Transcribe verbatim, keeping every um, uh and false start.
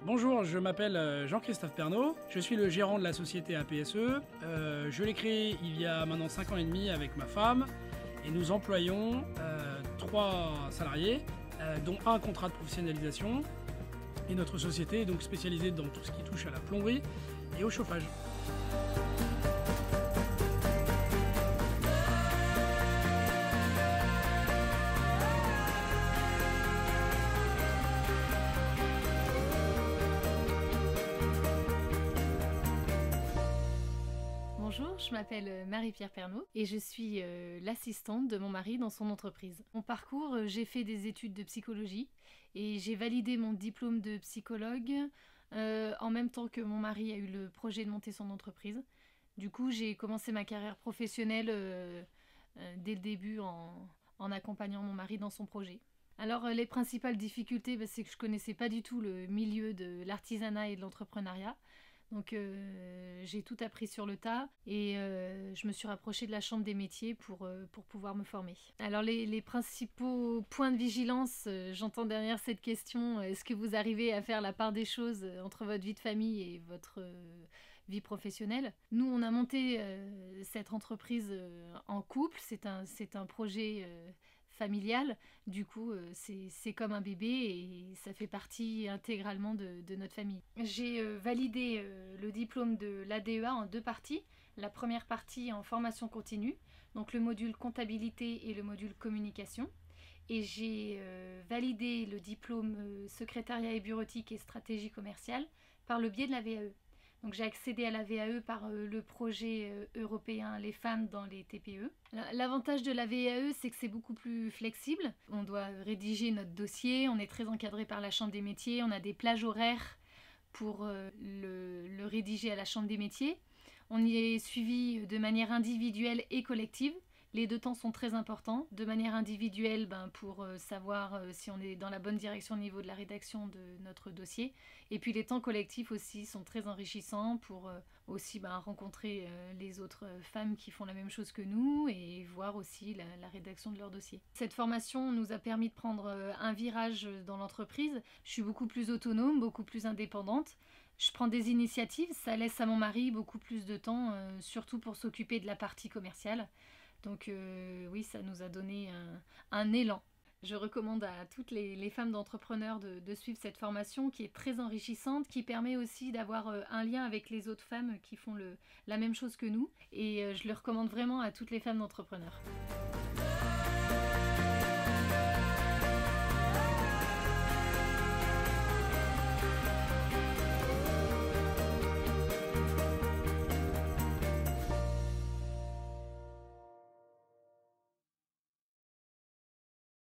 Bonjour, je m'appelle euh, Jean-Christophe Pernaut, je suis le gérant de la société A P S E. Euh, je l'ai créée il y a maintenant cinq ans et demi avec ma femme et nous employons euh, trois salariés, euh, dont un contrat de professionnalisation. Et notre société est donc spécialisée dans tout ce qui touche à la plomberie et au chauffage. Bonjour, je m'appelle Marie-Pierre Pernaut et je suis euh, l'assistante de mon mari dans son entreprise. Mon parcours, euh, j'ai fait des études de psychologie et j'ai validé mon diplôme de psychologue euh, en même temps que mon mari a eu le projet de monter son entreprise. Du coup, j'ai commencé ma carrière professionnelle euh, euh, dès le début en, en accompagnant mon mari dans son projet. Alors, euh, les principales difficultés, bah, c'est que je connaissais pas du tout le milieu de l'artisanat et de l'entrepreneuriat. Donc euh, j'ai tout appris sur le tas et euh, je me suis rapprochée de la chambre des métiers pour, euh, pour pouvoir me former. Alors les, les principaux points de vigilance, euh, j'entends derrière cette question, est-ce que vous arrivez à faire la part des choses entre votre vie de famille et votre euh, vie professionnelle? Nous, on a monté euh, cette entreprise euh, en couple, c'est un, c'est un projet euh, familial, du coup euh, c'est, c'est comme un bébé et ça fait partie intégralement de, de notre famille. J'ai euh, validé euh, le diplôme de l'A D E A en deux parties. La première partie en formation continue, donc le module comptabilité et le module communication. Et j'ai euh, validé le diplôme euh, secrétariat et bureautique et stratégie commerciale par le biais de la V A E. Donc j'ai accédé à la V A E par euh, le projet euh, européen Les femmes dans les T P E. L'avantage de la V A E, c'est que c'est beaucoup plus flexible. On doit rédiger notre dossier, on est très encadré par la Chambre des métiers, on a des plages horaires pour euh, le, le rédiger à la Chambre des métiers. On y est suivi de manière individuelle et collective. Les deux temps sont très importants. De manière individuelle, ben, pour euh, savoir euh, si on est dans la bonne direction au niveau de la rédaction de notre dossier. Et puis les temps collectifs aussi sont très enrichissants pour euh, aussi ben, rencontrer euh, les autres femmes qui font la même chose que nous et voir aussi la, la rédaction de leur dossier. Cette formation nous a permis de prendre euh, un virage dans l'entreprise. Je suis beaucoup plus autonome, beaucoup plus indépendante. Je prends des initiatives, ça laisse à mon mari beaucoup plus de temps, euh, surtout pour s'occuper de la partie commerciale. Donc euh, oui, ça nous a donné un, un élan. Je recommande à toutes les, les femmes d'entrepreneurs de, de suivre cette formation qui est très enrichissante, qui permet aussi d'avoir euh, un lien avec les autres femmes qui font le, la même chose que nous. Et euh, je le recommande vraiment à toutes les femmes d'entrepreneurs.